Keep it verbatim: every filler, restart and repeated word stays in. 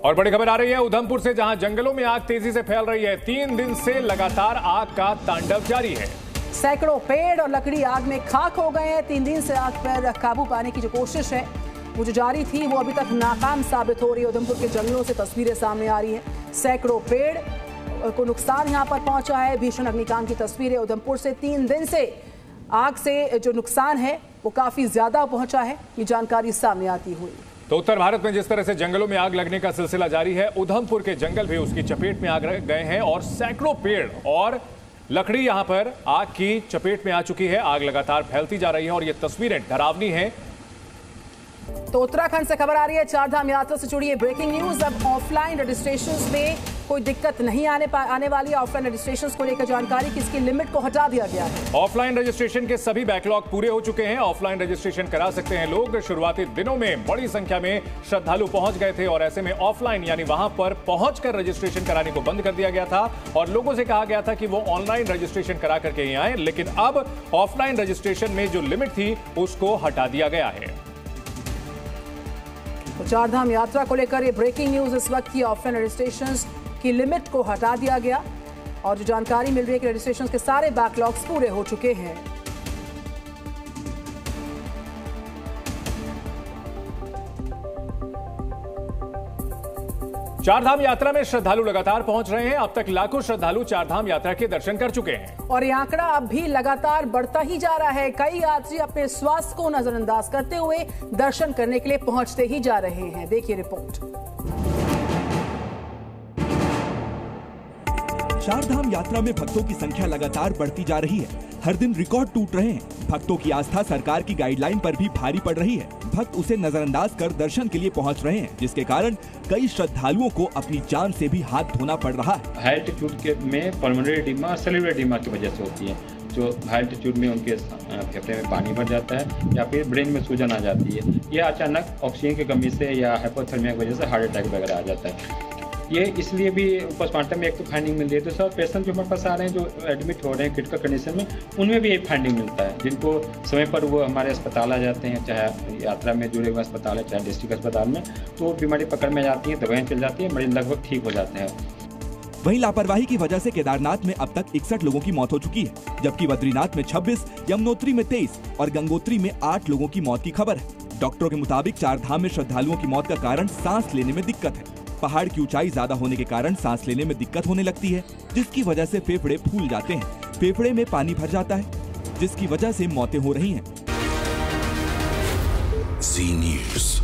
और बड़ी खबर आ रही है उधमपुर से, जहां जंगलों में आग तेजी से फैल रही है। तीन दिन से लगातार आग का तांडव जारी है। सैकड़ों पेड़ और लकड़ी आग में खाक हो गए हैं। तीन दिन से आग पर काबू पाने की जो कोशिश है वो जो जारी थी वो अभी तक नाकाम साबित हो रही है। उधमपुर के जंगलों से तस्वीरें सामने आ रही हैं। सैकड़ों पेड़ को नुकसान यहाँ पर पहुंचा है। भीषण अग्निकांड की तस्वीरें उधमपुर से। तीन दिन से आग से जो नुकसान है वो काफी ज्यादा पहुंचा है, ये जानकारी सामने आती हुई। तो उत्तर भारत में जिस तरह से जंगलों में आग लगने का सिलसिला जारी है, उधमपुर के जंगल भी उसकी चपेट में आ गए हैं और सैकड़ों पेड़ और लकड़ी यहां पर आग की चपेट में आ चुकी है। आग लगातार फैलती जा रही है और ये तस्वीरें डरावनी हैं। तो उत्तराखंड से खबर आ रही है, चारधाम यात्रा से जुड़ी है ब्रेकिंग न्यूज। अब ऑफलाइन रजिस्ट्रेशंस में कोई दिक्कत नहीं आने आने वाली है। ऑफलाइन रजिस्ट्रेशंस को लेकर जानकारी कि इसकी लिमिट को हटा दिया गया है। ऑफलाइन रजिस्ट्रेशन के सभी बैकलॉग पूरे हो चुके हैं। ऑफलाइन रजिस्ट्रेशन करा सकते हैं लोग। शुरुआती दिनों में बड़ी संख्या में श्रद्धालु पहुंच गए थे और ऐसे में ऑफलाइन यानी वहां पर पहुंचकर रजिस्ट्रेशन कराने को बंद कर दिया गया था और लोगों से कहा गया था कि वो ऑनलाइन रजिस्ट्रेशन करा करके ही आए। लेकिन अब ऑफलाइन रजिस्ट्रेशन में जो लिमिट थी उसको हटा दिया गया है। तो चारधाम यात्रा को लेकर ये ब्रेकिंग न्यूज इस वक्त की। ऑफलाइन रजिस्ट्रेशंस की लिमिट को हटा दिया गया और जो जानकारी मिल रही है कि रजिस्ट्रेशंस के सारे बैकलॉग्स पूरे हो चुके हैं। चारधाम यात्रा में श्रद्धालु लगातार पहुंच रहे हैं। अब तक लाखों श्रद्धालु चारधाम यात्रा के दर्शन कर चुके हैं और ये आंकड़ा अब भी लगातार बढ़ता ही जा रहा है। कई यात्री अपने स्वास्थ्य को नजरअंदाज करते हुए दर्शन करने के लिए पहुंचते ही जा रहे हैं। देखिए रिपोर्ट। चारधाम यात्रा में भक्तों की संख्या लगातार बढ़ती जा रही है। हर दिन रिकॉर्ड टूट रहे हैं। भक्तों की आस्था सरकार की गाइडलाइन पर भी भारी पड़ रही है। भक्त उसे नजरअंदाज कर दर्शन के लिए पहुंच रहे हैं, जिसके कारण कई श्रद्धालुओं को अपनी जान से भी हाथ धोना पड़ रहा है। हाई एल्टीट्यूड के में पल्मोनरी एडिमा, सेल्युलर एडिमा की वजह से होती है। जो हाई एल्टीट्यूड में उनके फेफड़े में पानी भर जाता है या फिर ब्रेन में सूजन आ जाती है। यह अचानक ऑक्सीजन की कमी से या हाइपोथर्मिया की वजह से हार्ट अटैक वगैरह आ जाता है। ये इसलिए भी पोस्टमार्टम में एक तो फाइंडिंग मिल रही है। तो सब पेशेंट जो हमारे पास आ रहे हैं जो एडमिट हो रहे हैं क्रिटिकल कंडीशन में, उनमें भी एक फाइंडिंग मिलता है। जिनको समय पर वो हमारे अस्पताल आ जाते हैं, चाहे यात्रा में जुड़े हुए अस्पताल है चाहे डिस्ट्रिक्ट अस्पताल में, तो बीमारी पकड़ में जाती है, दवाएं चल जाती है, मरीज लगभग ठीक हो जाते हैं। वहीं लापरवाही की वजह से केदारनाथ में अब तक इकसठ लोगों की मौत हो चुकी है, जबकि बद्रीनाथ में छब्बीस, यमुनोत्री में तेईस और गंगोत्री में आठ लोगों की मौत की खबर है। डॉक्टरों के मुताबिक चारधाम में श्रद्धालुओं की मौत का कारण सांस लेने में दिक्कत है। पहाड़ की ऊंचाई ज्यादा होने के कारण सांस लेने में दिक्कत होने लगती है, जिसकी वजह से फेफड़े फूल जाते हैं। फेफड़े में पानी भर जाता है, जिसकी वजह से मौतें हो रही हैं। जी न्यूज़।